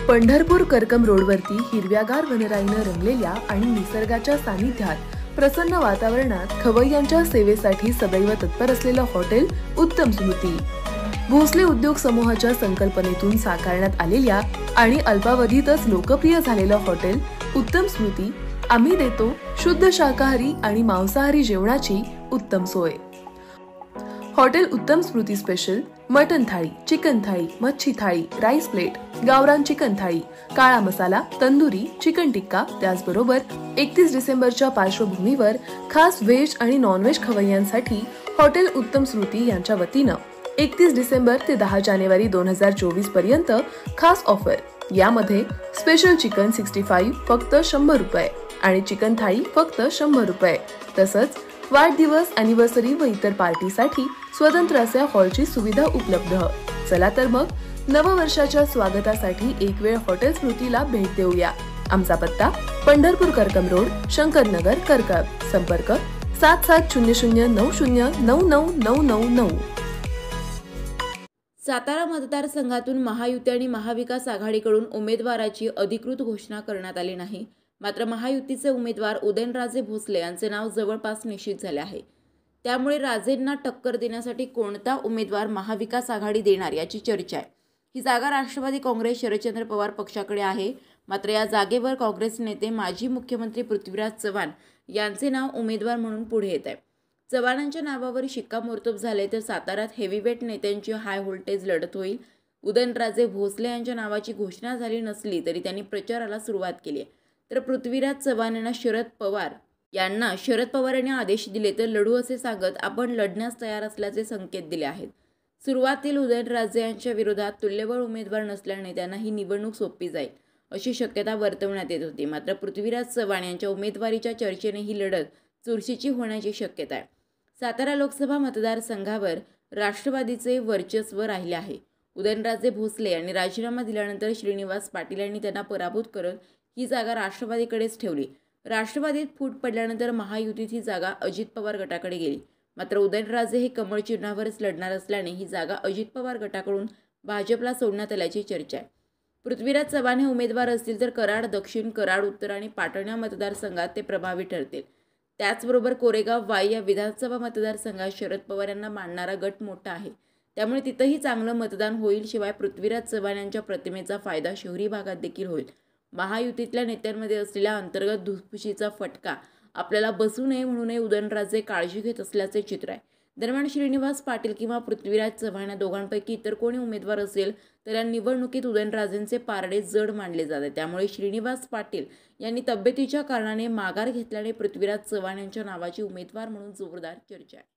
पंढरपूर करकम रोडवरती हिरव्यागार वनराईनं रंगलेल्या आणि निसर्गाच्या सानिध्यात प्रसन्न वातावरणात खवय्यांच्या सेवेसाठी सदैव तत्पर असलेलं हॉटेल उत्तम स्मृती भोसले उद्योग समूहाच्या संकल्पनेतून साकारण्यात आलेल्या आणि अल्पावधीतच लोकप्रिय झालेलं हॉटेल उत्तम स्मृती आम्ही देतो शुद्ध शाकाहारी आणि मांसाहारी जेवणाची उत्तम सोय। Hotel Uttam Smruti special mutton thali, chicken thali, मच्छी थाळी, राईस प्लेट, गावरान चिकन थाळी, काळा मसाला, तंदुरी, चिकन टिक्का, त्याचबरोबर 31 डिसेंबरच्या पार्श्वभूमीवर खास व्हेज आणि नॉन व्हेज खवय्यांसाठी हॉटेल उत्तम स्मृती यांच्या वतीनं 31 डिसेंबर ते 10 जानेवारी 2024 पर्यंत खास ऑफर। यामध्ये स्पेशल चिकन 65 फक्त 100 रुपये आणि चिकन थाळी फक्त 100 रुपये, तसंच वाढदिवस, अॅनिव्हर्सरी व इतर पार्टीसाठी स्वतंत्र अशा हॉलची सुविधा उपलब्ध। चला तर मग नववर्षाच्या स्वागतासाठी एक वेळ हॉटेल स्मृतीला भेट देऊया। आमचा पत्ता पंढरपूर करकम रोड, शंकरनगर, करकम। संपर्क 7700909999। सातारा मतदारसंघातून महायुती आणि महाविकास आघाडीकडून उमेदवाराची अधिकृत घोषणा करण्यात आली नाही। मात्र महायुतीचे उमेदवार उदयनराजे भोसले यांचे नाव जवळपास निश्चित झाले आहे। त्यामुळे राजेंना टक्कर देण्यासाठी कोणता उमेदवार महाविकास आघाडी देणार याची चर्चा आहे। ही जागा राष्ट्रवादी काँग्रेस शरदचंद्र पवार पक्षाकडे आहे। मात्र या जागेवर काँग्रेस नेते माजी मुख्यमंत्री पृथ्वीराज चव्हाण यांचे नाव उमेदवार म्हणून पुढे येत आहे। चव्हाणांच्या नावावर शिक्कामोर्तब झाले तर साताऱ्यात हेवीवेट नेत्यांची हाय व्होल्टेज लढत होईल। उदयनराजे भोसले यांच्या नावाची घोषणा झाली नसली तरी त्यांनी प्रचाराला सुरुवात केली आहे। तर पृथ्वीराज चव्हाण यांना शरद पवार यांनी आदेश दिले तर लढू असे सांगत आपण लढण्यास तयार असल्याचे संकेत दिले आहेत। सुरुवातील उदयनराजे यांच्या विरोधात तुल्यबळ उमेदवार नसल्याने त्यांना ही निवडणूक सोपी जाईल अशी शक्यता वर्तवण्यात येत होती। मात्र पृथ्वीराज चव्हाण यांच्या उमेदवारीच्या चर्चेने ही लढत चुरशीची होण्याची शक्यता आहे। सातारा लोकसभा मतदारसंघावर राष्ट्रवादीचे वर्चस्व राहिले आहे। उदयनराजे भोसले यांनी राजीनामा दिल्यानंतर श्रीनिवास पाटील यांनी त्यांना पराभूत करत ही जागा राष्ट्रवादीकडेच ठेवली। राष्ट्रवादीत फूट पडल्यानंतर महायुतीत ही जागा अजित पवार गटाकडे गेली। मात्र उदयनराजे हे कमळ चिन्हावरच लढणार असल्याने ही जागा अजित पवार गटाकडून भाजपला सोडण्यात आल्याची चर्चा आहे। पृथ्वीराज चव्हाण हे उमेदवार असतील तर कराड दक्षिण, कराड उत्तर आणि पाटण या मतदारसंघात ते प्रभावी ठरतील। त्याचबरोबर कोरेगाव वाई या विधानसभा मतदारसंघात शरद पवार यांना मानणारा गट मोठा आहे, त्यामुळे तिथंही चांगलं मतदान होईल। शिवाय पृथ्वीराज चव्हाण यांच्या प्रतिमेचा फायदा शहरी भागात देखील होईल। महायुतीतल्या नेत्यांमध्ये असलेल्या अंतर्गत धुसफुशीचा फटका आपल्याला बसू नये म्हणूनही उदयनराजे काळजी घेत असल्याचे चित्र आहे। दरम्यान श्रीनिवास पाटील किंवा पृथ्वीराज चव्हाण या दोघांपैकी इतर कोणी उमेदवार असेल तर या निवडणुकीत उदयनराजेंचे पारडे जड मानले जाते। त्यामुळे श्रीनिवास पाटील यांनी तब्येतीच्या कारणाने माघार घेतल्याने पृथ्वीराज चव्हाण यांच्या नावाची उमेदवार म्हणून जोरदार चर्चा आहे।